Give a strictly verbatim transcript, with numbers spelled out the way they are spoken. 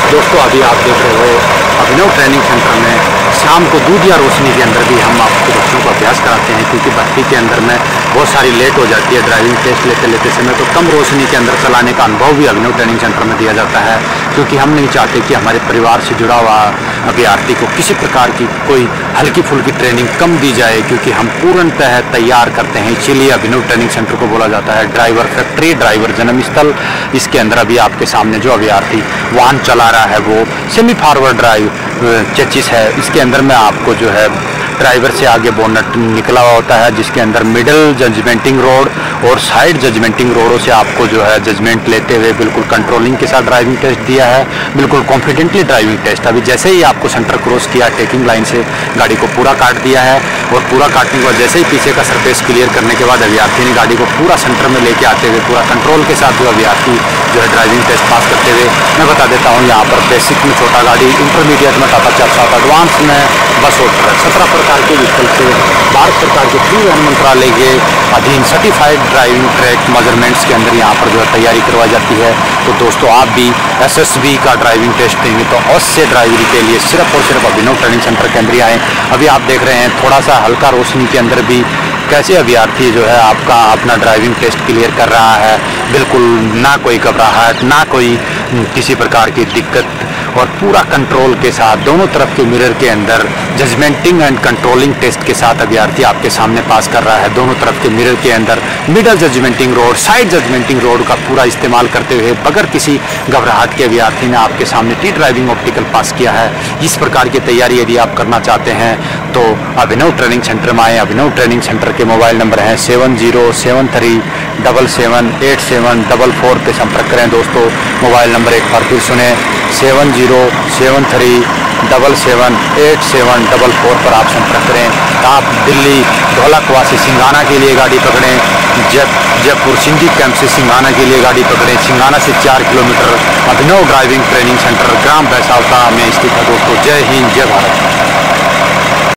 दोस्तों अभी आप देख रहे हो अभिनव ट्रेनिंग सेंटर में शाम को दूध या रोशनी के अंदर भी हम आपके बच्चों को अभ्यास कराते हैं, क्योंकि भर्ती के अंदर में बहुत सारी लेट हो जाती है ड्राइविंग टेस्ट लेते लेते समय, तो कम रोशनी के अंदर चलाने का अनुभव भी अभिनव ट्रेनिंग सेंटर में दिया जाता है। क्योंकि हम नहीं चाहते कि हमारे परिवार से जुड़ा हुआ अभ्यर्थी को किसी प्रकार की कोई हल्की फुल्की ट्रेनिंग कम दी जाए, क्योंकि हम पूर्णतः तैयार करते हैं। इसीलिए अभिनव ट्रेनिंग सेंटर को बोला जाता है ड्राइवर फैक्ट्री, ड्राइवर जन्मस्थल। इसके अंदर अभी आपके सामने जो अभ्यर्थी वाहन चला रहा है वो सेमी फॉरवर्ड ड्राइव चेचिस है। इसके अंदर में आपको जो है ड्राइवर से आगे बोनट निकला हुआ होता है, जिसके अंदर मिडल जजमेंटिंग रोड और साइड जजमेंटिंग रोडों से आपको जो है जजमेंट लेते हुए बिल्कुल कंट्रोलिंग के साथ ड्राइविंग टेस्ट दिया है, बिल्कुल कॉन्फिडेंटली ड्राइविंग टेस्ट। अभी जैसे ही आपको सेंटर क्रॉस किया, टेकिंग लाइन से गाड़ी को पूरा काट दिया है, और पूरा काटने के बाद जैसे ही पीछे का सरफेस क्लियर करने के बाद अभ्यर्थी ने गाड़ी को पूरा सेंटर में लेके आते हुए पूरा कंट्रोल के साथ जो अभ्यर्थी जो है ड्राइविंग टेस्ट पास करते हुए, मैं बता देता हूँ यहाँ पर बेसिक में छोटा गाड़ी, इंटरमीडिएट में टाटा चार सात, एडवांस में बस और ट्रक, सत्रह प्रकार के व्हीकल से भारत सरकार के परिवहन मंत्रालय के अधीन सर्टिफाइड ड्राइविंग ट्रैक मेजरमेंट्स के अंदर यहाँ पर जो है तैयारी करवाई जाती है। तो दोस्तों आप भी एसएसबी का ड्राइविंग टेस्ट देंगे तो अवश्य ड्राइवरी के लिए सिर्फ और सिर्फ अभिनव ट्रेनिंग सेंटर के अंदर ही आएँ। अभी आप देख रहे हैं थोड़ा सा हल्का रोशनी के अंदर भी कैसे अभ्यर्थी जो है आपका अपना ड्राइविंग टेस्ट क्लियर कर रहा है, बिल्कुल ना कोई घबराहट, ना कोई किसी प्रकार की दिक्कत, और पूरा कंट्रोल के साथ दोनों तरफ के मिरर के अंदर जजमेंटिंग एंड कंट्रोलिंग टेस्ट के साथ अभ्यर्थी आपके सामने पास कर रहा है। दोनों तरफ के मिरर के अंदर मिडल जजमेंटिंग रोड, साइड जजमेंटिंग रोड का पूरा इस्तेमाल करते हुए बगैर किसी घबराहट के अभ्यर्थी ने आपके सामने टी ड्राइविंग ऑप्टिकल पास किया है। इस प्रकार की तैयारी यदि आप करना चाहते हैं तो अभिनव ट्रेनिंग सेंटर में आए। अभिनव ट्रेनिंग सेंटर के मोबाइल नंबर हैं seven zero seven three double seven eight seven double four पे संपर्क करें। दोस्तों मोबाइल नंबर एक बार फिर सुने, seven zero seven three double seven eight seven double four पर आप संपर्क करें। आप दिल्ली ढोलकवा से सिंघाना के लिए गाड़ी पकड़ें, जब जयपुर सिंधी कैंप से सिंघाना के लिए गाड़ी पकड़ें, सिंघाना से चार kilometre Abhinav driving training centre ग्राम बैसावता में स्थित है। दोस्तों जय हिंद, जय भारत।